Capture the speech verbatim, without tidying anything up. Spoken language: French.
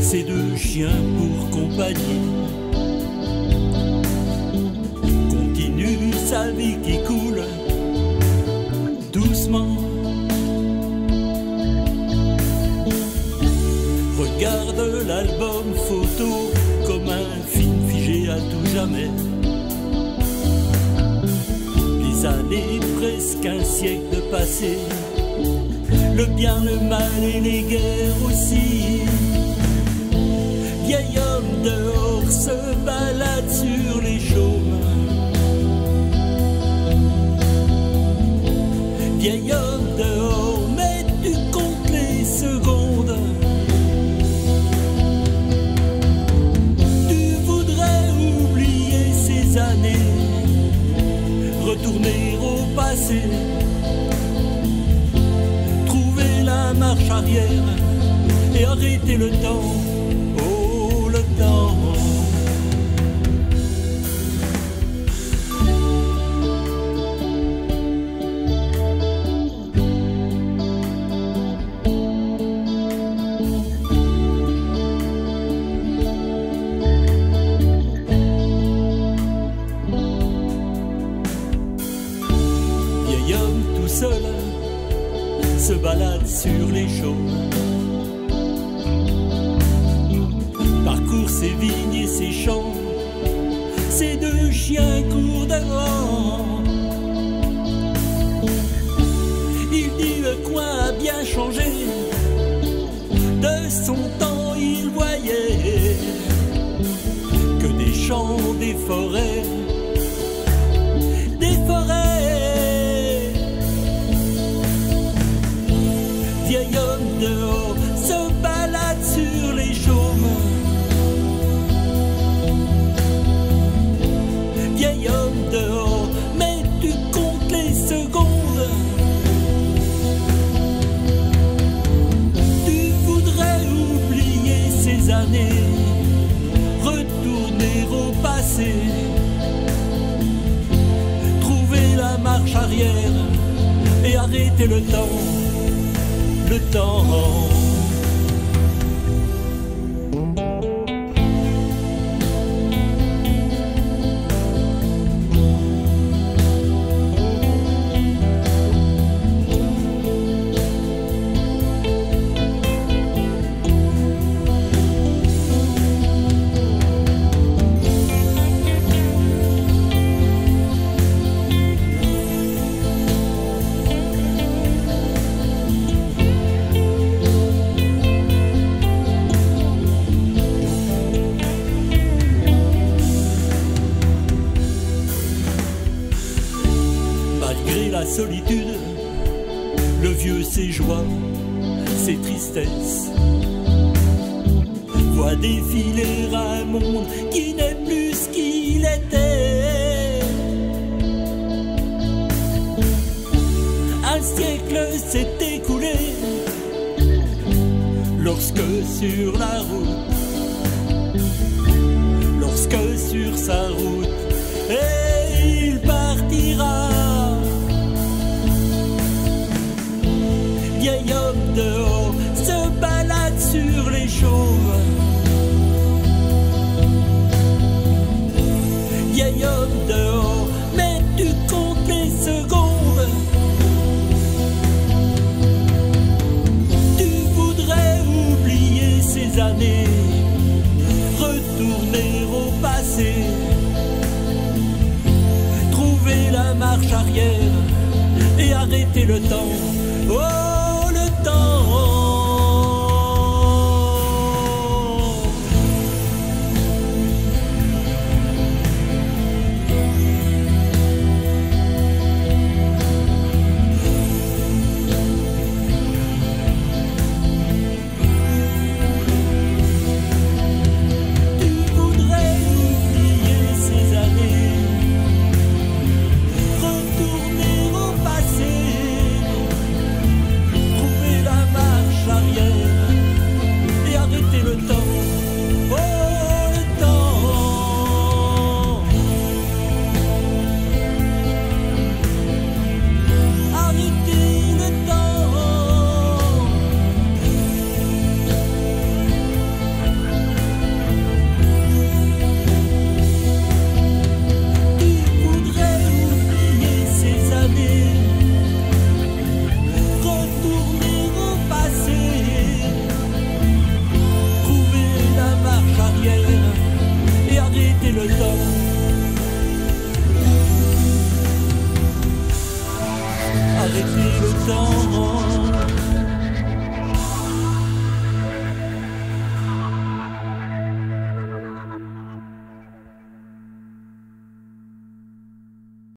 ces deux chiens pour compagnie. Continue sa vie qui coule doucement. Regarde l'album photo comme un film figé à tout jamais. Les années, presque un siècle passé, le bien, le mal et les guerres aussi. Vieil homme dehors se balade sur les chaumes. Vieil homme dehors, mais tu comptes les secondes. Tu voudrais oublier ces années, retourner au passé, trouver la marche arrière et arrêter le temps. Oh, le temps. Vieil homme tout seul se balade sur les chaumes, parcourt ses vignes et ses champs, ses deux chiens courent devant. Il dit le coin a bien changé, de son temps il voyait que des champs, des forêts, des forêts. Vieil homme dehors se balade sur les chaumes. Vieil homme dehors, mais tu comptes les secondes. Tu voudrais oublier ces années, retourner au passé, trouver la marche arrière et arrêter le temps. Le temps. Malgré la solitude, le vieux ses joies, ses tristesses, voit défiler un monde qui n'est plus ce qu'il était. Un siècle s'est écoulé lorsque sur la route, lorsque sur sa route, et il partira. Vieil homme dehors se balade sur les chaumes. Vieil homme dehors, mais tu comptes les secondes. Tu voudrais oublier ces années, retourner au passé, trouver la marche arrière et arrêter le temps. Oh,